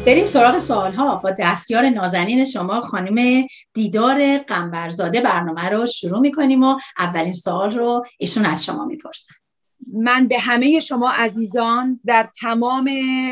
بریم سراغ سوال‌ها. با دستیار نازنین شما خانم دیدار قنبرزاده برنامه رو شروع می‌کنیم و اولین سوال رو ایشون از شما می‌پرسن. من به همه شما عزیزان در تمام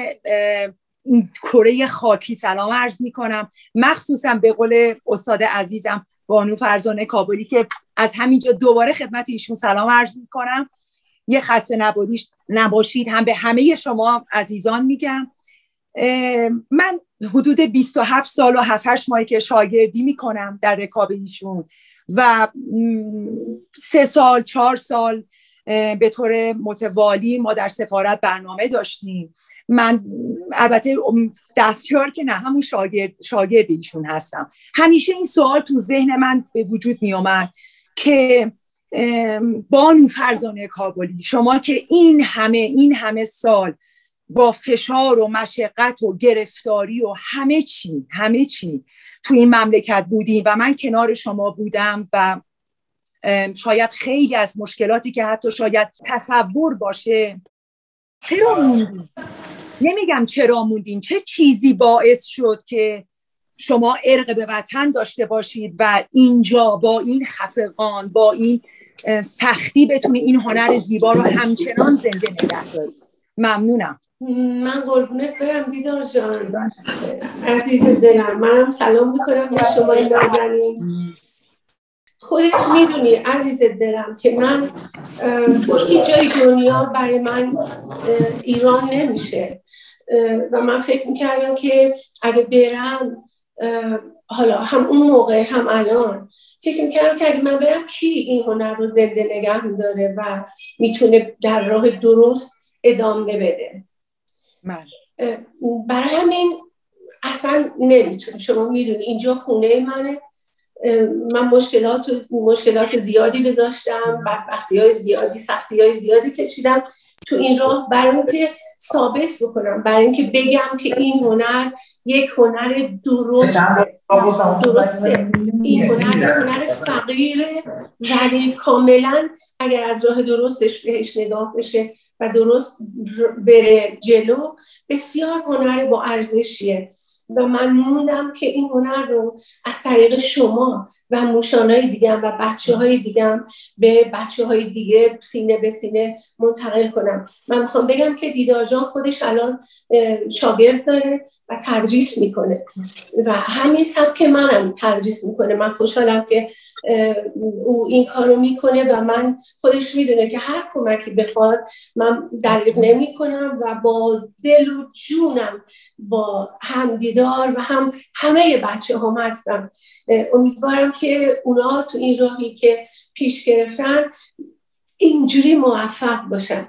کره خاکی سلام عرض می‌کنم، مخصوصا به قول استاد عزیزم بانو فرزانه کابلی که از همینجا دوباره خدمت ایشون سلام عرض می‌کنم. یه خسته نباشید هم به همه شما عزیزان میگم. من حدود 27 سال و 7-8 ماهی که شاگردی میکنم در رکاب ایشون و 3 سال 4 سال به طور متوالی ما در سفارت برنامه داشتیم. من البته دستیار که نه، همون شاگرد ایشون هستم. همیشه این سوال تو ذهن من به وجود می اومد که بانو فرزانه کابلی، شما که این همه سال با فشار و مشقت و گرفتاری و همه چی تو این مملکت بودیم و من کنار شما بودم و شاید خیلی از مشکلاتی که حتی شاید تصور باشه، چرا موندین؟ نمیگم چرا موندین، چه چیزی باعث شد که شما ارق به وطن داشته باشید و اینجا با این خفقان، با این سختی بتونی این هنر زیبا رو همچنان زنده نگه دارید. ممنونم. من قربونت برم دیدار جان، عزیز دلم. منم سلام میکنم به شما نازنین. خودت میدونی عزیز دلم که من هیچ جای دنیا برای من ایران نمیشه و من فکر میکردم که اگه برم، حالا هم اون موقع هم الان فکر میکردم که اگه من برم کی این هنر رو زنده نگه میداره و میتونه در راه درست ادامه بده. برای همین اصلا نمیتونه. شما میدونی اینجا خونه منه. من مشکلات زیادی رو داشتم، بدبختی‌های زیادی، سختی‌های زیادی کشیدم تو این راه برای اینکه ثابت بکنم، برای اینکه بگم که این هنر یک هنر درسته. این هنر فقیره ولی کاملا اگر از راه درستش بهش نگاه بشه و درست بره جلو، بسیار هنر با ارزشیه و من موندم که این هنر رو از طریق شما و موشانهای دیگه و بچه‌های دیگه به بچه‌های دیگه سینه به سینه منتقل کنم. من میخوام بگم که دیدار جان خودش الان شاگرد داره و تدریس میکنه و همین سبک منم تدریس میکنه. من خوشحالم که او این کارو میکنه و من خودش میدونه که هر کمکی بخواد من دریغ نمی کنم و با دل و جونم با هم دیدار و هم همه بچه هم هستم. امیدوارم که اونا تو این راهی که پیش گرفتن اینجوری موفق باشن.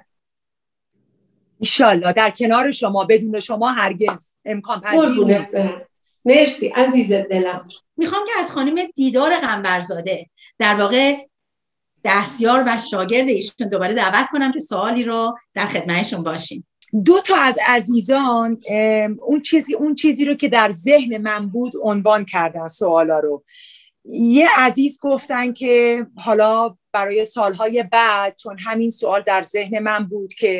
انشالله در کنار شما، بدون شما هرگز امکان پذیر نیست. مرسی عزیز دلم. میخوام که از خانم دیدار قنبرزاده، در واقع دستیار و شاگرد ایشون، دوباره دعوت کنم که سوالی رو در خدمتشون باشیم. 2 تا از عزیزان اون چیزی رو که در ذهن من بود عنوان کردن سوالا رو. یه عزیز گفتن که حالا برای سالهای بعد، چون همین سوال در ذهن من بود که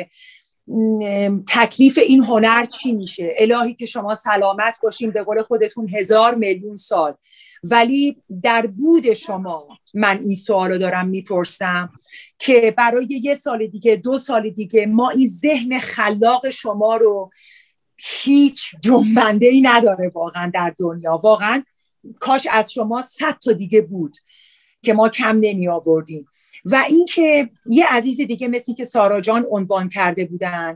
تکلیف این هنر چی میشه، الهی که شما سلامت باشین، به قول خودتون 1000 میلیون سال. ولی در بود شما من این سوال رو دارم میپرسم که برای 1 سال دیگه، 2 سال دیگه ما این ذهن خلاق شما رو هیچ جنبنده‌ای نداره واقعا در دنیا. واقعا کاش از شما 100 تا دیگه بود که ما کم نمی آوردیم. و اینکه یه عزیز دیگه مثل که سارا جان عنوان کرده بودن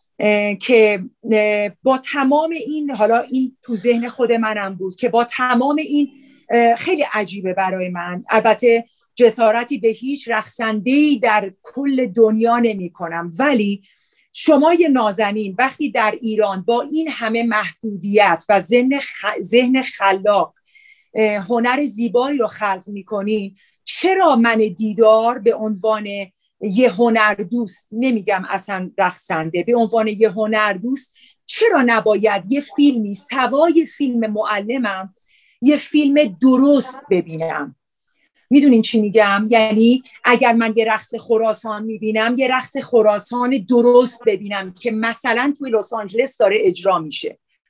که با تمام این، حالا این تو ذهن خود منم بود که با تمام این خیلی عجیبه برای من، البته جسارتی به هیچ رقصنده‌ای در کل دنیا نمی کنم، ولی شما یه نازنین وقتی در ایران با این همه محدودیت و ذهن خلاق هنر زیبایی رو خلق میکنی، چرا من دیدار به عنوان یه هنر دوست، نمیگم اصلا رقصنده، به عنوان یه هنر دوست چرا نباید یه فیلمی سوای فیلم معلمم یه فیلم درست ببینم؟ میدونین چی میگم؟ یعنی اگر من یه رقص خراسان میبینم، یه رقص خراسان درست ببینم که مثلا توی لس آنجلس داره اجرا میشه.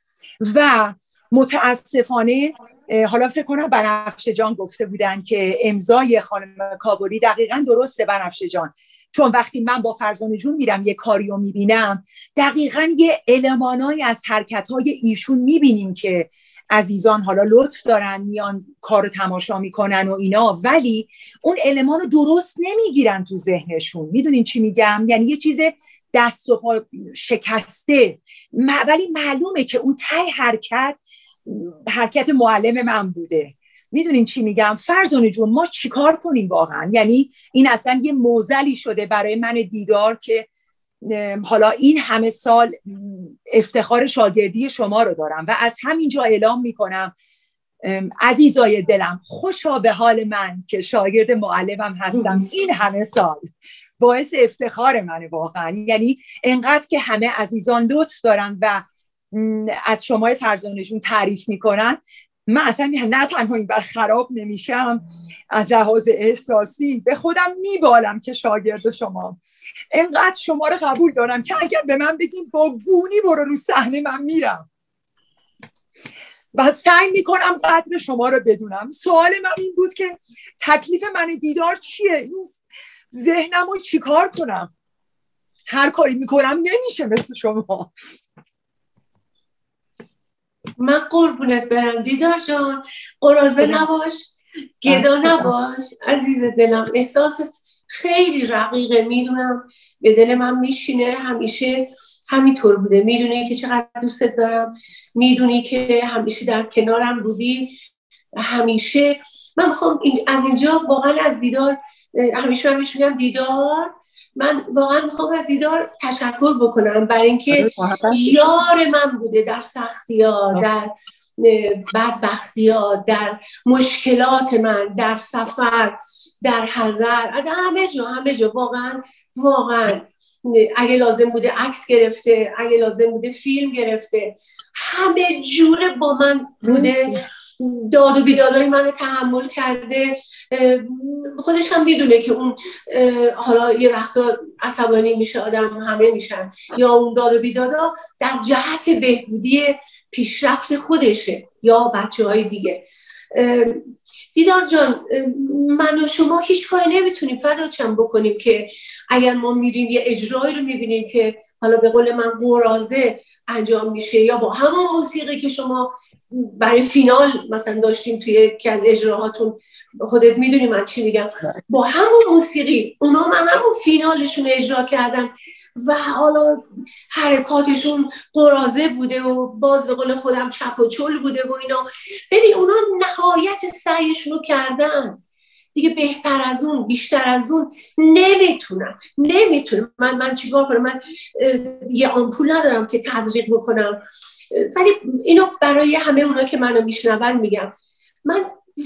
و متاسفانه حالا فکر کنم بنفشه جان گفته بودن که امضای خانم کابلی دقیقاً درسته بنفشه جان، چون وقتی من با فرزانه جون میرم یه کاری رو میبینم دقیقاً یه المانایی از حرکت‌های ایشون میبینیم که عزیزان حالا لطف دارن میان کار تماشا میکنن و اینا، ولی اون المان رو درست نمیگیرن تو ذهنشون. میدونین چی میگم؟ یعنی یه چیز دست و پا شکسته، ولی معلومه که اون ته حرکت معلم من بوده. میدونین چی میگم؟ فرزانه جون ما چیکار کنیم واقعا؟ یعنی این اصلا یه معضلی شده برای من دیدار که حالا این همه سال افتخار شاگردی شما رو دارم و از همینجا اعلام میکنم عزیزای دلم، خوشا به حال من که شاگرد معلمم هستم این همه سال. باعث افتخار منه واقعا. یعنی انقدر که همه عزیزان لطف دارن و از شما فرزانه‌شون تعریف میکنن، من اصلا نه تنها این بر خراب نمیشم، از لحاظ احساسی به خودم میبالم که شاگرد شما. انقدر شما رو قبول دارم که اگر به من بگیم با گونی برو رو صحنه من میرم و سعی میکنم قدر شما رو بدونم. سوال من این بود که تکلیف من دیدار چیه؟ این ذهنم رو چیکار کنم؟ هر کاری میکنم نمیشه مثل شما. من قربونت برم دیدار جان، قراضه نباش، گدا نباش عزیز دلم. احساست خیلی رقیقه، میدونم به دل من میشینه، همیشه همینطور بوده. میدونی که چقدر دوستت دارم، میدونی که همیشه در کنارم بودی، همیشه. من میخوام از اینجا واقعا از دیدار، همیشه میگم دیدار، من واقعا میخوام از دیدار تشکر بکنم برای اینکه یار من بوده در سختی‌ها، در بدبختی‌ها، در مشکلات من، در سفر، در حضر، همه جا واقعا اگه لازم بوده عکس گرفته، اگه لازم بوده فیلم گرفته، همه جوره با من بوده، داد و بیدادای من تحمل کرده. خودش هم میدونه که اون حالا یه وقتا عصبانی میشه آدم، همه میشن، یا اون داد و بیدادا در جهت بهبودی پیشرفت خودشه یا بچه های دیگه. دیدار جان، من و شما هیچ کاری نمیتونیم فداچم بکنیم که اگر ما میریم یه اجرایی رو میبینیم که حالا به قول من قراضه انجام میشه، یا با همون موسیقی که شما برای فینال مثلا داشتیم توی یکی از اجراهاتون، خودت میدونی من چی میگم، با همون موسیقی اونا من همون فینالشون اجرا کردن و حالا حرکاتشون قراضه بوده و باز به قول خودم چپ و چل بوده و اینا. ببین اونا نهایت سعیشون رو کردن دیگه، بهتر از اون بیشتر از اون نمیتونم. من چیکار کنم؟ من یه آمپول ندارم که تزریق بکنم، ولی اینو برای همه اونا که منو میشنون میگم. من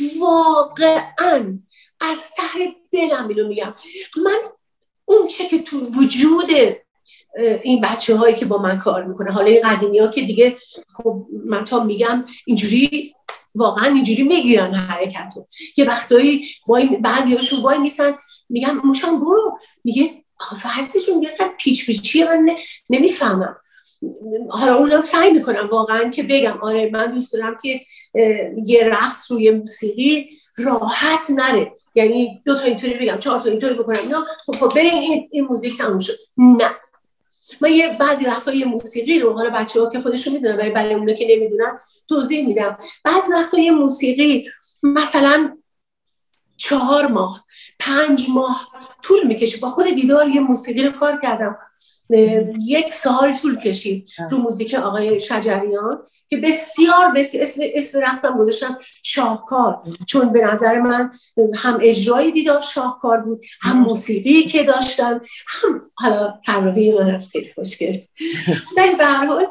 واقعا از ته دلم اینو میگم، من اون چه که تو وجود این بچه هایی که با من کار میکنه، حالا این قدیمی ها که دیگه خب من تا میگم اینجوری واقعا اینجوری میگیرن حرکتو، یه وقتایی بعضی هاشون وای میسن میگم موشان برو، میگه فرضشون یه سر پیچیه من نمیفهمم. حالا اونم سعی میکنم واقعا که بگم آره من دوست دارم که یه رقص روی موسیقی راحت نره، یعنی 2 تا اینطوری بگم 4 تا اینطوری بکنم اینا، خب بریم این موزیک تموم شد. نه، من یه بعضی وقتا یه موسیقی رو، حالا بچه‌ها که خودشون میدونن ولی برای اونا که نمیدونن توضیح میدم، بعضی وقتا یه موسیقی مثلا 4 ماه 5 ماه طول میکشه. با خود دیدار یه موسیقی رو کار کردم، 1 سال طول کشید رو موزیک آقای شجریان که بسیار اسم رقصم گذاشتم شاهکار، چون به نظر من هم اجرای دیدار شاهکار بود، هم موسیقی که داشتن، هم حالا طراحی من خیلی خوشگل. در به هر حال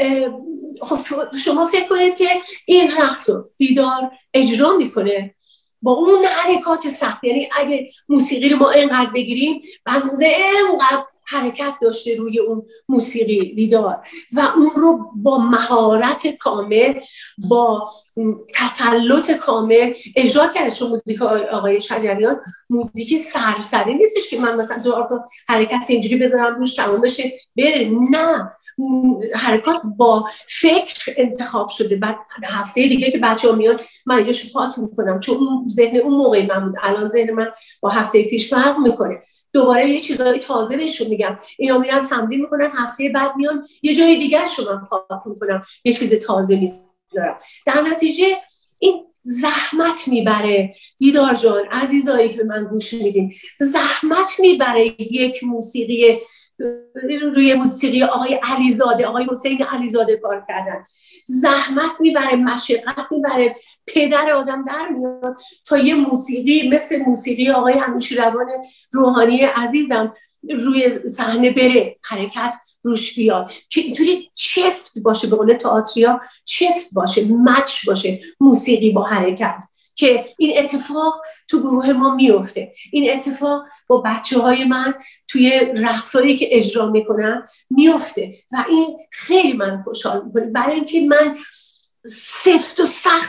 شما فکر کنید که این رقص رو دیدار اجرا میکنه با اون حرکات سخت، یعنی اگه موسیقی رو ما اینقدر بگیریم بعد اینقدر حرکت داشته روی اون موسیقی دیدار و اون رو با مهارت کامل، با تسلط کامل اجرا کرده. چون موزیک آقای شجریان موزیک سرسری نیستش که من مثلا دو حرکت اینجوری بذارم روش تمام بشه بره، نه، حرکات با فکر انتخاب شده. بعد هفته دیگه که بچه‌ها میاد من یه شپات میکنم، چون اون ذهن اون موقع من بود، الان ذهن من با هفته پیش فرق میکنه. دوباره یه چیزای تازه بهشون میگم، اینا میرن تمرین میکنن، هفته بعد میان یه جای دیگه شما پات میکنم، یه چیز تازه میذارم. در نتیجه این زحمت میبره. دیدار جان، عزیزایی که به من گوش میدین، زحمت میبره یک موسیقی روی موسیقی آقای علیزاده، آقای حسین علیزاده کار کردن. زحمت میبره، مشقت میبره، پدر آدم در میاد تا یه موسیقی مثل موسیقی آقای انوشیروان روحانی عزیزم روی صحنه بره، حرکت روش بیاد که اینطوری چفت باشه، به قول تئاتریا چفت باشه، مچ باشه موسیقی با حرکت، که این اتفاق تو گروه ما میفته. این اتفاق با بچه‌های من توی رقصایی که اجرا میکنن میفته و این خیلی من خوشحال میکنه، برای اینکه من سفت و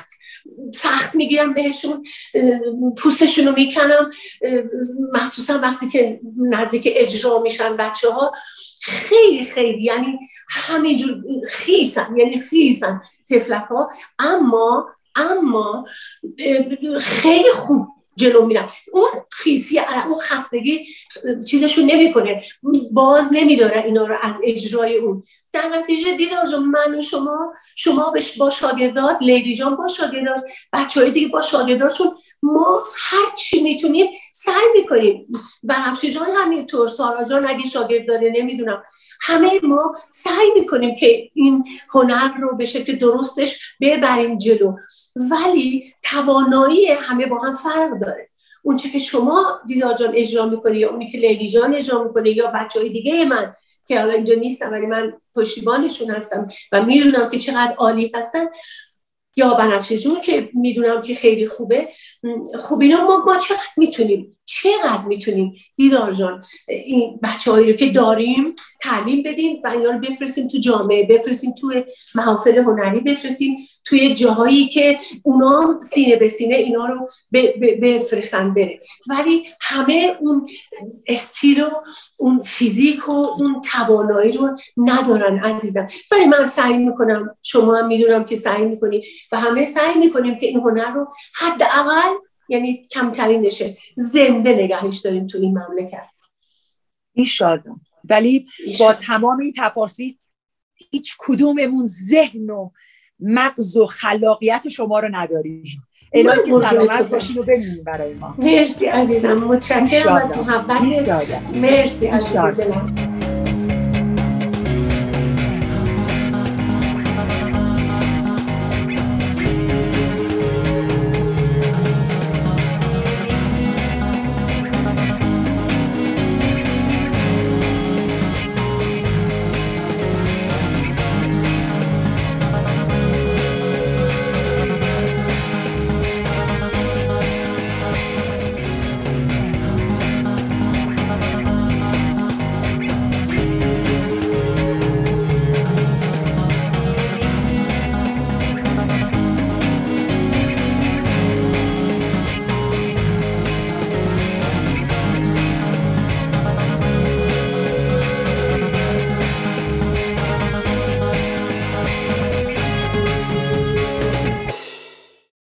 سخت میگیرم بهشون، پوستشون رو میکنم، مخصوصا وقتی که نزدیک اجرا میشن بچه‌ها خیلی خیلی یعنی همینجور خیسن تفلک ها، اما خیلی خوب جلو میرن. اون خیسی، اون خستگی چیزشون نمیکنه، باز نمیداره اینا رو از اجرای اون. در نتیجه دیدار جان، من و شما با شاگردات، لیلی جان با شاگردات، بچه‌های دیگه با شاگرداشون، ما هر چی میتونیم سعی میکنیم. بنفشه جان همینطور، سارا جان اگه شاگرد داره نمیدونم، همه ما سعی میکنیم که این هنر رو به شکل درستش ببریم جلو، ولی توانایی همه با هم فرق داره. اون چه که شما دیدار جان اجرا میکنی یا اونی که لیلی جان اجرا میکنه یا بچهای دیگه من که حالا اینجا نیستم ولی من پشتیبانشون هستم و میدونم که چقدر عالی هستن، یا بنفشه جون که میدونم که خیلی خوبه، خب اینا ما چقدر میتونیم دیدار جان این بچه‌هایی رو که داریم تعلیم بدیم و اینا رو بفرستیم تو جامعه، بفرستیم تو محافل هنری، بفرستیم توی جاهایی که اونا سینه به سینه اینا رو بفرستن بره، ولی همه اون استیل و اون فیزیک و اون توانایی رو ندارن عزیزم. ولی من سعی میکنم، شما هم میدونم که سعی میکنی و همه سعی میکنیم که این هنر رو حداقل یعنی کمترین نشه زنده نگهش داریم تو این مملکت. ایشالله. ولی با تمام این تفاصیل هیچ کدوممون ذهن و مغز و خلاقیت شما رو نداریم. الهی که سلامت باشین و بمونین برای ما. مرسی عزیزم، متشکرم از محبت. مرسی عزیزم.